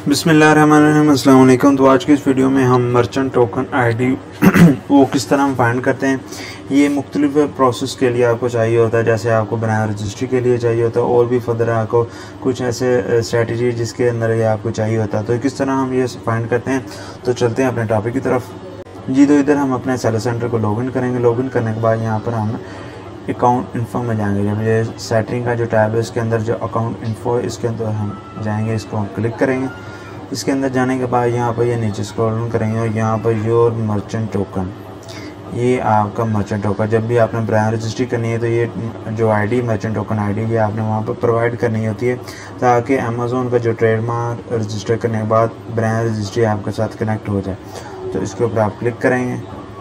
बिस्मिल्लाहिर्रहमानिर्रहीम, अस्सलाम वालेकुम। तो आज की इस वीडियो में हम मर्चेंट टोकन आईडी वो किस तरह हम फाइंड करते हैं। ये मुख्तलिफ प्रोसेस के लिए आपको चाहिए होता है, जैसे आपको ब्रांड रजिस्ट्री के लिए चाहिए होता है और भी फर्दर आपको कुछ ऐसे स्ट्रेटजी जिसके अंदर ये आपको चाहिए होता है। तो किस तरह हम ये फाइंड करते हैं, तो चलते हैं अपने टॉपिक की तरफ। जी, तो इधर हम अपने सेलर सेंटर को लॉगिन करेंगे। लॉगिन करने के बाद यहाँ पर हम अकाउंट इन्फो में जाएंगे। जब ये सेटिंग का जो टैब है इसके अंदर जो अकाउंट इन्फो है इसके अंदर हम जाएंगे, इसको हम क्लिक करेंगे। इसके अंदर जाने के बाद यहाँ पर ये नीचे स्क्रॉल करेंगे और यहाँ पर योर मर्चेंट टोकन, ये आपका मर्चेंट टोकन। जब भी आपने ब्रांड रजिस्ट्री करनी है तो ये जो आईडी मर्चेंट टोकन आईडी ये आपने वहाँ पर प्रोवाइड करनी होती है, ताकि अमेज़ोन का जो ट्रेडमार्क रजिस्टर करने के बाद ब्रांड रजिस्ट्री आपके साथ कनेक्ट हो जाए। तो इसके ऊपर आप क्लिक करेंगे।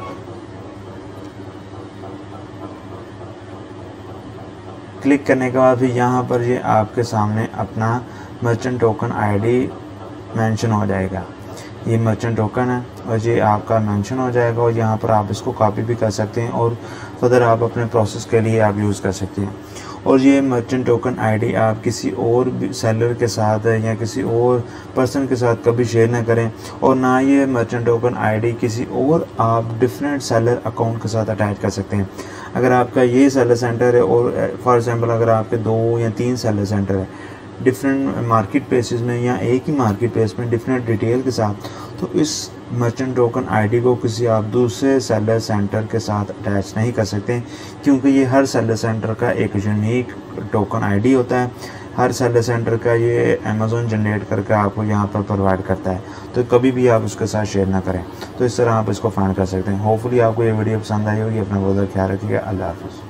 क्लिक करने के बाद फिर यहाँ पर ये आपके सामने अपना मर्चेंट टोकन आईडी मेंशन हो जाएगा। ये मर्चेंट टोकन है और ये आपका मेंशन हो जाएगा और यहाँ पर आप इसको कॉपी भी कर सकते हैं और फर्दर आप अपने प्रोसेस के लिए आप यूज़ कर सकते हैं। और ये मर्चेंट टोकन आईडी आप किसी और भी सेलर के साथ या किसी और पर्सन के साथ कभी शेयर ना करें, और ना ये मर्चेंट टोकन आईडी किसी और आप डिफरेंट सेलर अकाउंट के साथ अटैच कर सकते हैं। अगर आपका ये सेलर सेंटर है और फॉर एग्जांपल अगर आपके 2 या 3 सेलर सेंटर है डिफरेंट मार्केट प्लेसेस में या एक ही मार्केट प्लेस में डिफरेंट डिटेल के साथ, तो इस मर्चेंट टोकन आईडी को किसी आप दूसरे सेलर सेंटर के साथ अटैच नहीं कर सकते, क्योंकि ये हर सेलर सेंटर का एक यूनिक टोकन आईडी होता है। हर सेलर सेंटर का ये अमेज़ोन जनरेट करके आपको यहाँ पर प्रोवाइड करता है, तो कभी भी आप उसके साथ शेयर ना करें। तो इस तरह आप इसको फाइंड कर सकते हैं। होपफुली आपको ये वीडियो पसंद आई होगी। अपना बहुत ख्याल रखिएगा। अल्लाह हाफ़िज़।